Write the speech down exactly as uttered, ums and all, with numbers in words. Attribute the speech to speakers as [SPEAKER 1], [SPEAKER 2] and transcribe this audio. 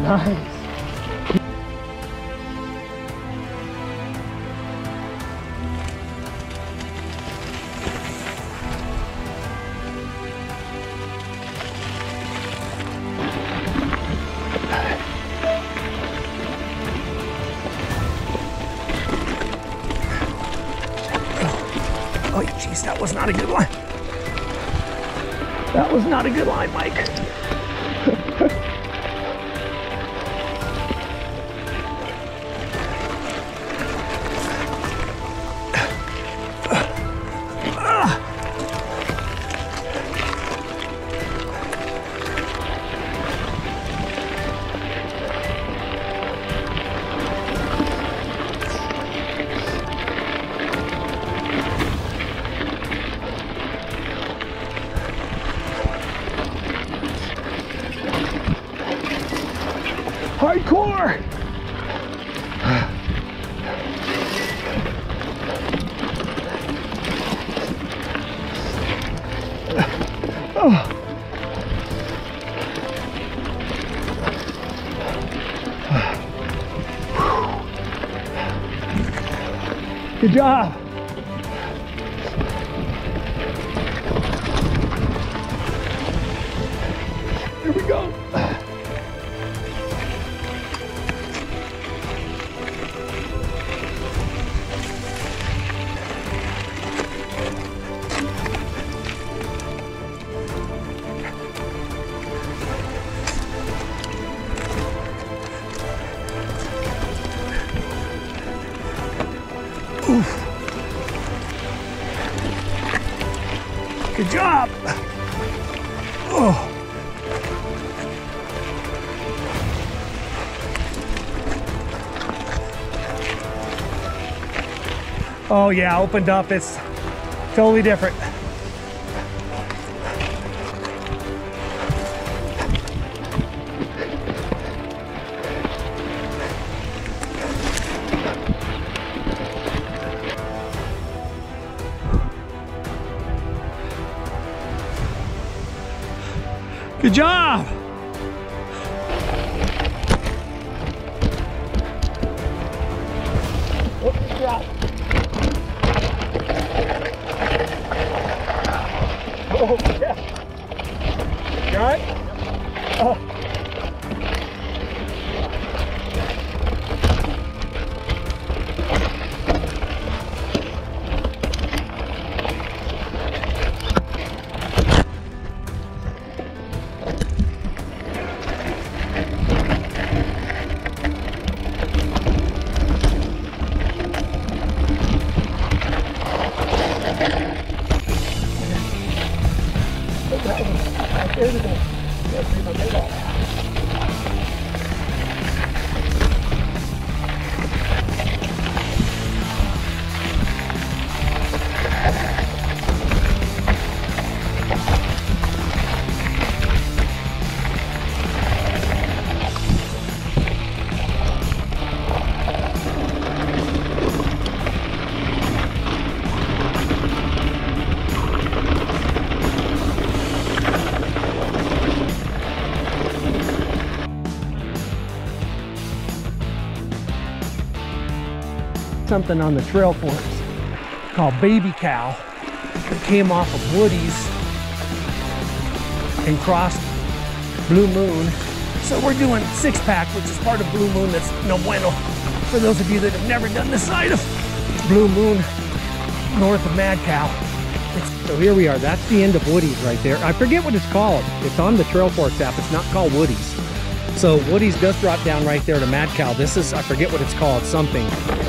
[SPEAKER 1] Nice. Oh, jeez, that was not a good line. That was not a good line, Mike. Hardcore! Oh. Good job. Here we go. Oof. Good job. Oh. Oh yeah, opened up. It's totally different. Good job! Oh, good job. Oh, yeah. You all right? Oh. There we go. Let's see if I get that. Something on the trail forks called Baby Cow that came off of Woody's and crossed Blue Moon. So we're doing six pack, which is part of Blue Moon. That's no bueno for those of you that have never done this side of Blue Moon north of Mad Cow. It's, so here we are. That's the end of Woody's right there. I forget what it's called. It's on the Trail Forks app. It's not called Woody's. So Woody's does drop down right there to Mad Cow. This is, I forget what it's called, something.